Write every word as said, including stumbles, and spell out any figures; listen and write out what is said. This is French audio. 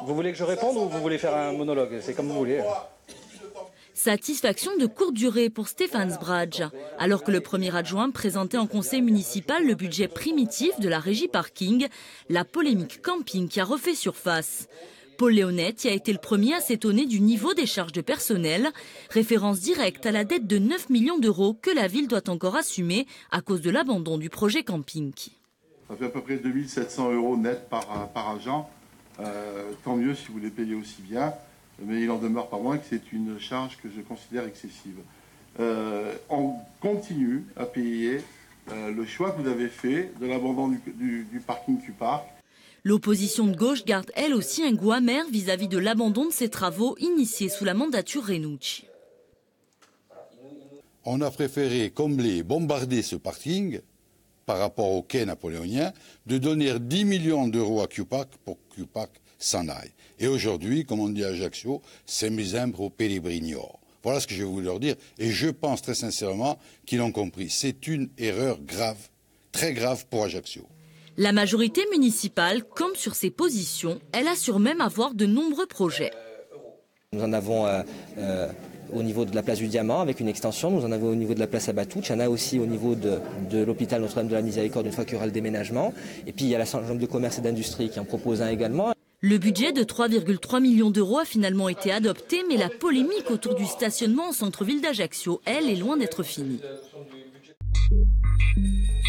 Vous voulez que je réponde ou vous voulez faire un monologue? C'est comme vous voulez. Satisfaction de courte durée pour Stefan Zbradj. Alors que le premier adjoint présentait en conseil municipal le budget primitif de la régie parking, la polémique camping qui a refait surface. Paul Léonetti a été le premier à s'étonner du niveau des charges de personnel, référence directe à la dette de neuf millions d'euros que la ville doit encore assumer à cause de l'abandon du projet camping. Ça fait à peu près deux mille sept cents euros net par, par agent. Euh, tant mieux si vous les payez aussi bien, mais il en demeure pas moins que c'est une charge que je considère excessive. Euh, on continue à payer euh, le choix que vous avez fait de l'abandon du, du, du parking Q-Park. L'opposition de gauche garde elle aussi un goût amer vis-à-vis de l'abandon de ces travaux initiés sous la mandature Renucci. On a préféré combler, bombarder ce parking par rapport au quai napoléonien, de donner dix millions d'euros à Q-Park pour que Q-Park s'en aille. Et aujourd'hui, comme on dit à Ajaccio, c'est misembro peribrignor. Voilà ce que je voulais leur dire. Et je pense très sincèrement qu'ils l'ont compris. C'est une erreur grave, très grave pour Ajaccio. La majorité municipale, comme sur ses positions, elle assure même avoir de nombreux projets. Nous en avons euh, euh, au niveau de la place du Diamant avec une extension, nous en avons au niveau de la place Abatouch, il y en a aussi au niveau de, de l'hôpital Notre-Dame de la Miséricorde une fois qu'il y aura le déménagement. Et puis il y a la Chambre de commerce et d'industrie qui en propose un également. Le budget de trois virgule trois millions d'euros a finalement été adopté, mais la polémique autour du stationnement au centre-ville d'Ajaccio, elle, est loin d'être finie.